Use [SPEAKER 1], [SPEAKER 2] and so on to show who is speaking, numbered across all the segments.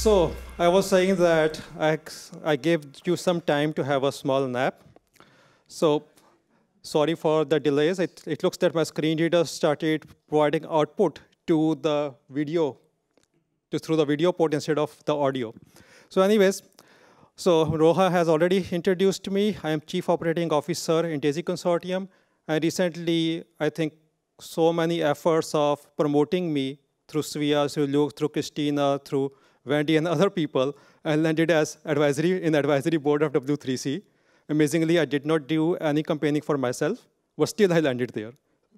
[SPEAKER 1] So I was saying that I gave you some time to have a small nap. So sorry for the delays. It looks that my screen reader started providing output to the video, through the video port instead of the audio. So anyways, so Roha has already introduced me. I am Chief Operating Officer in DAISY Consortium. And recently, I think so many efforts of promoting me through Svia, through Luke, through Christina, through Wendy and other people, I landed as advisory board of W3C. Amazingly, I did not do any campaigning for myself, but still I landed there.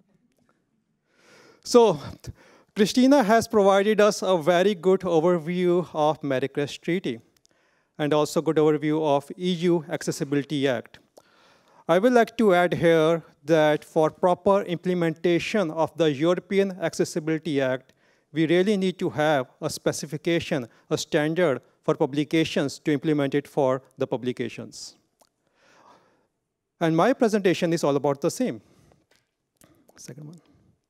[SPEAKER 1] So Christina has provided us a very good overview of Marrakesh Treaty and also good overview of EU Accessibility Act. I would like to add here that for proper implementation of the European Accessibility Act, we really need to have a specification, a standard for publications to implement it for the publications. And my presentation is all about the same. Second one.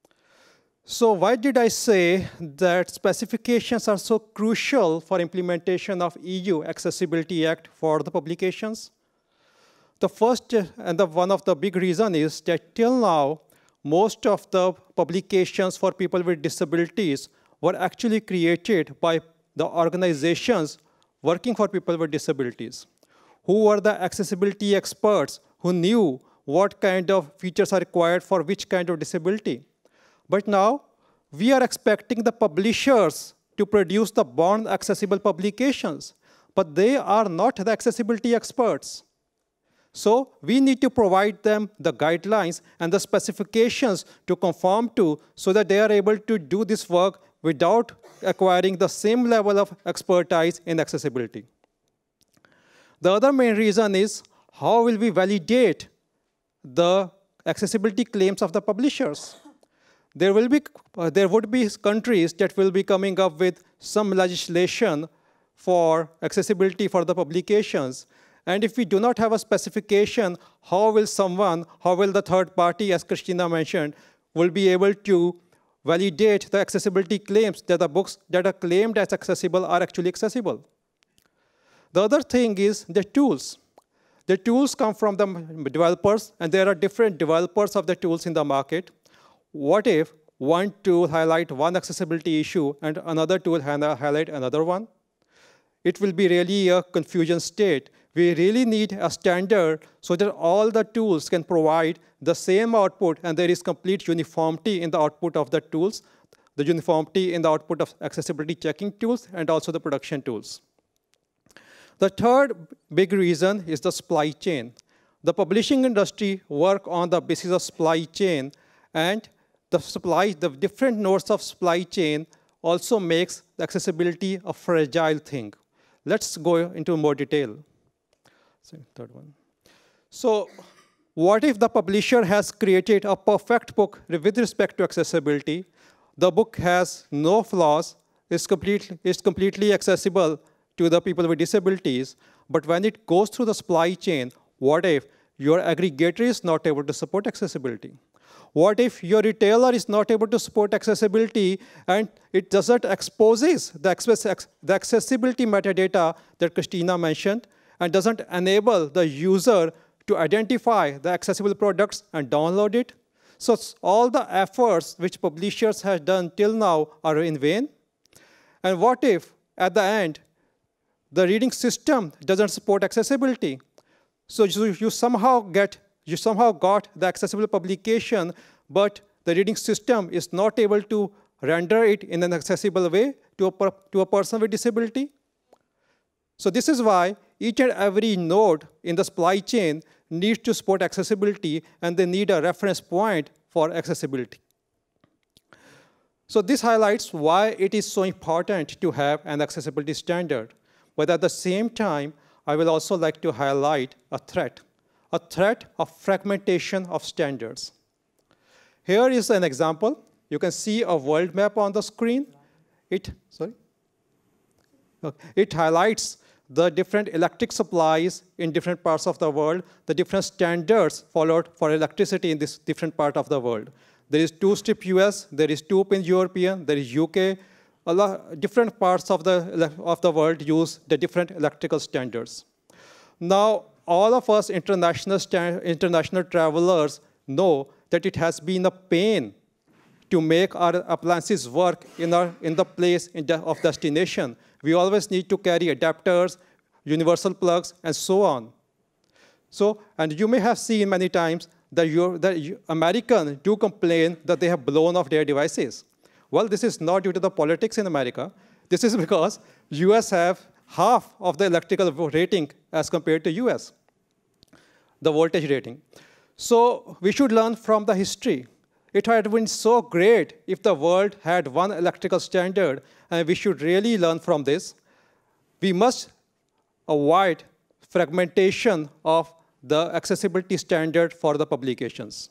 [SPEAKER 1] So why did I say that specifications are so crucial for implementation of EU Accessibility Act for the publications? The first and one of the big reasons is that till now, most of the publications for people with disabilities were actually created by the organizations working for people with disabilities, who were the accessibility experts who knew what kind of features are required for which kind of disability. But now, we are expecting the publishers to produce the born accessible publications, but they are not the accessibility experts. So we need to provide them the guidelines and the specifications to conform to so that they are able to do this work without acquiring the same level of expertise in accessibility. The other main reason is how will we validate the accessibility claims of the publishers? There would be countries that will be coming up with some legislation for accessibility for the publications. And if we do not have a specification, how will the third party, as Christina mentioned, will be able to validate the accessibility claims that the books that are claimed as accessible are actually accessible? The other thing is the tools. The tools come from the developers, and there are different developers of the tools in the market. What if one tool highlight one accessibility issue and another tool highlight another one? It will be really a confusion state. We really need a standard so that all the tools can provide the same output and there is complete uniformity in the output of the tools, the uniformity in the output of accessibility checking tools and also the production tools. The third big reason is the supply chain. The publishing industry work on the basis of supply chain, and the different nodes of supply chain also makes accessibility a fragile thing. Let's go into more detail. Third one. So what if the publisher has created a perfect book with respect to accessibility? The book has no flaws, is completely accessible to the people with disabilities, but when it goes through the supply chain, what if your aggregator is not able to support accessibility? What if your retailer is not able to support accessibility and it doesn't exposes the accessibility metadata that Christina mentioned and doesn't enable the user to identify the accessible products and download it? So all the efforts which publishers have done till now are in vain. And what if, at the end, the reading system doesn't support accessibility? So you somehow got the accessible publication, but the reading system is not able to render it in an accessible way to a person with disability. So this is why each and every node in the supply chain needs to support accessibility, and they need a reference point for accessibility. So this highlights why it is so important to have an accessibility standard. But at the same time, I will also like to highlight a threat of fragmentation of standards. Here is an example. You can see a world map on the screen. It highlights the different electric supplies in different parts of the world, the different standards followed for electricity in this different part of the world. There is two-strip US, there is two-pin European, there is UK, different parts of the world use the different electrical standards. Now, all of us international travelers know that it has been a pain to make our appliances work in the place of destination. We always need to carry adapters, universal plugs, and so on. So, and you may have seen many times that Americans do complain that they have blown off their devices. Well, this is not due to the politics in America. This is because US have half of the electrical rating as compared to US, the voltage rating. So we should learn from the history. It had been so great if the world had one electrical standard, and we should really learn from this. We must avoid fragmentation of the accessibility standard for the publications.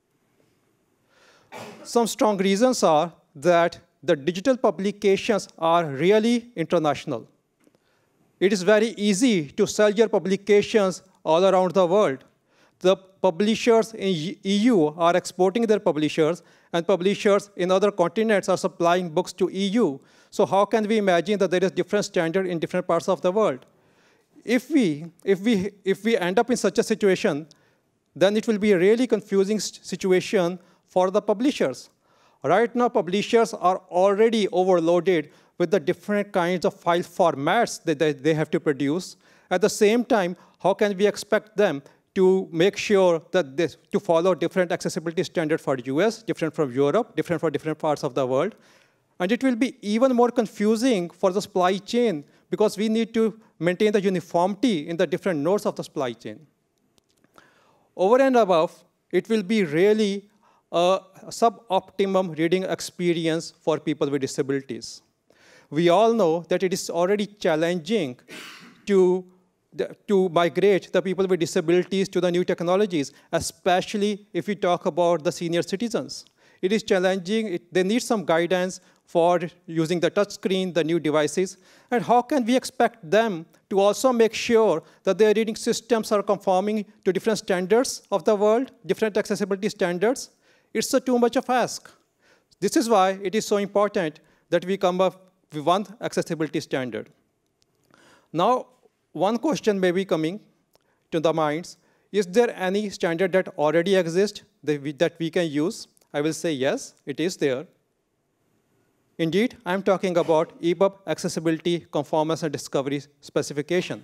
[SPEAKER 1] Some strong reasons are that the digital publications are really international. It is very easy to sell your publications all around the world. The publishers in EU are exporting their publishers, and publishers in other continents are supplying books to EU. So how can we imagine that there is different standard in different parts of the world? If we end up in such a situation, then it will be a really confusing situation for the publishers. Right now, publishers are already overloaded with the different kinds of file formats that they have to produce. At the same time, how can we expect them to make sure that to follow different accessibility standards for US, different from Europe, different for different parts of the world? And it will be even more confusing for the supply chain because we need to maintain the uniformity in the different nodes of the supply chain. Over and above, it will be really a suboptimum reading experience for people with disabilities. We all know that it is already challenging to migrate the people with disabilities to the new technologies, especially if we talk about the senior citizens. It is challenging. They need some guidance for using the touchscreen, the new devices. And how can we expect them to also make sure that their reading systems are conforming to different standards of the world, different accessibility standards? It's too much of ask. This is why it is so important that we come up with one accessibility standard. Now, one question may be coming to the minds. Is there any standard that already exists that we can use? I will say yes, it is there. Indeed, I'm talking about EPUB Accessibility Conformance and Discovery Specification.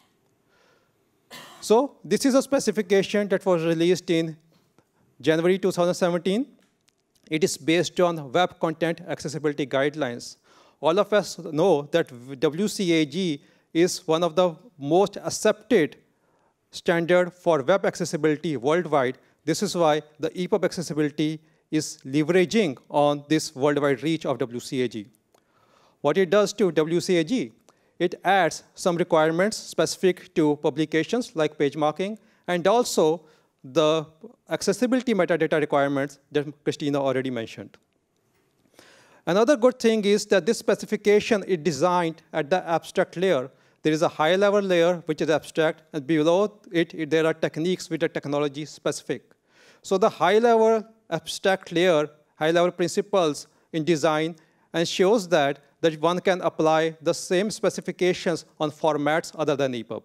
[SPEAKER 1] So this is a specification that was released in January 2017. It is based on Web Content Accessibility Guidelines. All of us know that WCAG is one of the most accepted standard for web accessibility worldwide. This is why the EPUB accessibility is leveraging on this worldwide reach of WCAG. What it does to WCAG, it adds some requirements specific to publications like page marking, and also the accessibility metadata requirements that Christina already mentioned. Another good thing is that this specification is designed at the abstract layer. There is a high-level layer, which is abstract, and below it, there are techniques which are technology specific. So the high-level abstract layer, high-level principles in design, ensures that one can apply the same specifications on formats other than EPUB.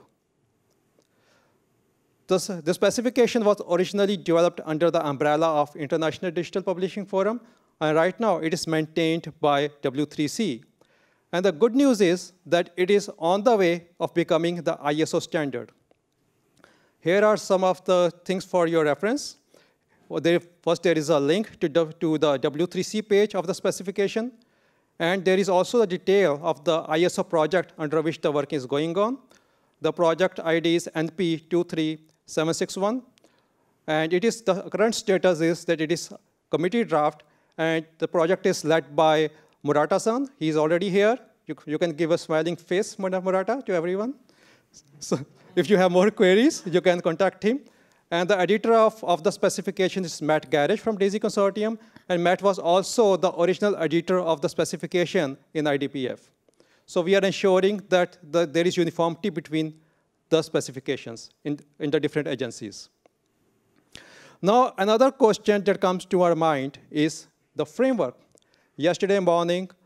[SPEAKER 1] The specification was originally developed under the umbrella of International Digital Publishing Forum, and right now it is maintained by W3C. And the good news is that it is on the way of becoming the ISO standard. Here are some of the things for your reference. First, there is a link to the W3C page of the specification. And there is also a detail of the ISO project under which the work is going on. The project ID is NP23761. And the current status is that it is committee draft. And the project is led by Murata-san. He's already here. You can give a smiling face, Murata, to everyone. So if you have more queries, you can contact him. And the editor of the specification is Matt Garage from DAISY Consortium. And Matt was also the original editor of the specification in IDPF. So we are ensuring that there is uniformity between the specifications in the different agencies. Now, another question that comes to our mind is the framework. Yesterday morning,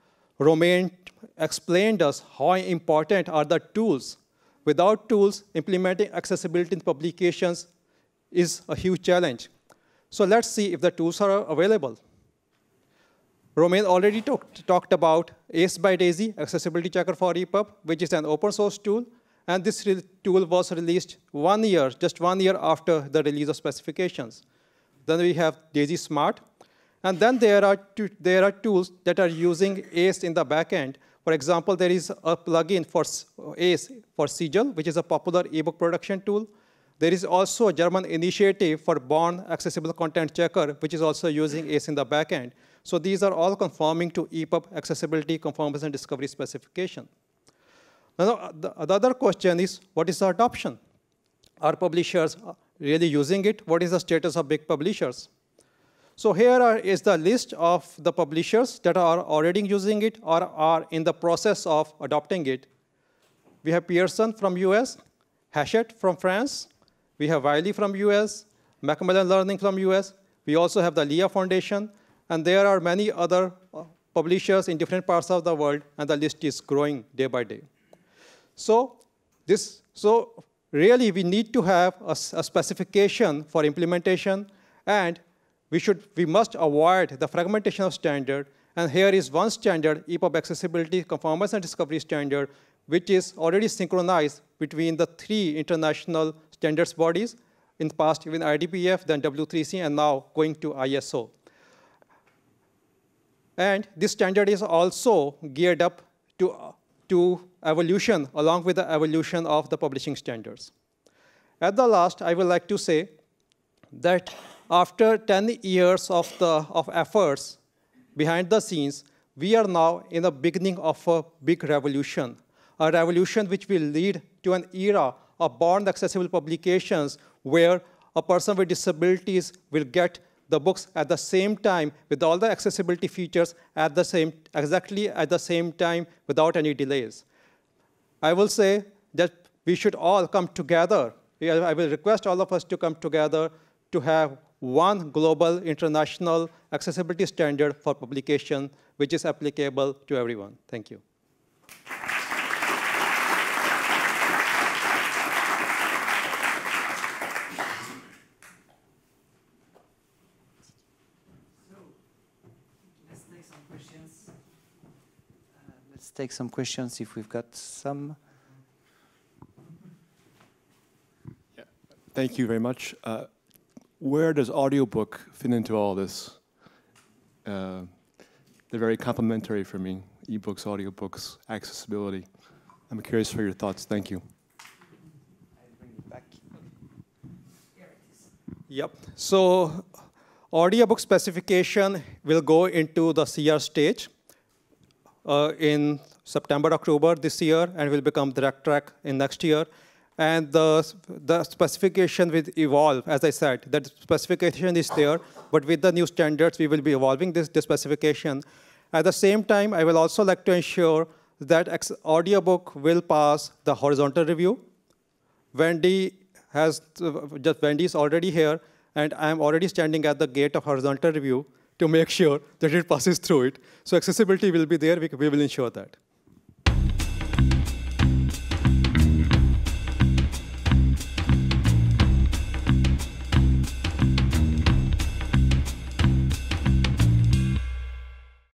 [SPEAKER 1] Romain explained us how important are the tools. Without tools, implementing accessibility in publications is a huge challenge. So let's see if the tools are available. Romain already talked about ACE by DAISY, Accessibility Checker for EPUB, which is an open source tool. And this tool was released just 1 year after the release of specifications. Then we have DAISY Smart. And then there are tools that are using ACE in the backend. For example, there is a plugin for ACE for Sigil, which is a popular ebook production tool. There is also a German initiative for Born Accessible Content Checker, which is also using ACE in the backend. So these are all conforming to EPUB accessibility conformance and discovery specification. Now, the other question is, what is the adoption? Are publishers really using it? What is the status of big publishers? So here is the list of the publishers that are already using it or are in the process of adopting it. We have Pearson from US, Hachette from France. We have Wiley from US, Macmillan Learning from US. We also have the LEA Foundation. And there are many other publishers in different parts of the world, and the list is growing day by day. So really, we need to have a specification for implementation, and we must avoid the fragmentation of standard. And here is one standard, EPUB Accessibility Conformance and Discovery Standard, which is already synchronized between the 3 international standards bodies, in the past even IDPF, then W3C, and now going to ISO. And this standard is also geared up to evolution, along with the evolution of the publishing standards. At the last, I would like to say that after 10 years of efforts behind the scenes, we are now in the beginning of a big revolution, a revolution which will lead to an era of born accessible publications where a person with disabilities will get the books at the same time with all the accessibility features exactly at the same time without any delays. I will say that we should all come together. I will request all of us to come together to have one global international accessibility standard for publication, which is applicable to everyone. Thank you.
[SPEAKER 2] Let's take some questions if we've got some.
[SPEAKER 3] Yeah. Thank you very much. Where does audiobook fit into all this? They're very complementary for me, ebooks, audiobooks, accessibility. I'm curious for your thoughts. Thank you.
[SPEAKER 2] I'll bring it back. Here it is.
[SPEAKER 1] Yep. So audiobook specification will go into the CR stage in September, October this year, and will become direct track in next year. And the specification will evolve, as I said. That specification is there, but with the new standards, we will be evolving this specification. At the same time, I will also like to ensure that audiobook will pass the horizontal review. Wendy is already here, and I'm already standing at the gate of horizontal review to make sure that it passes through it. So accessibility will be there, we will ensure that.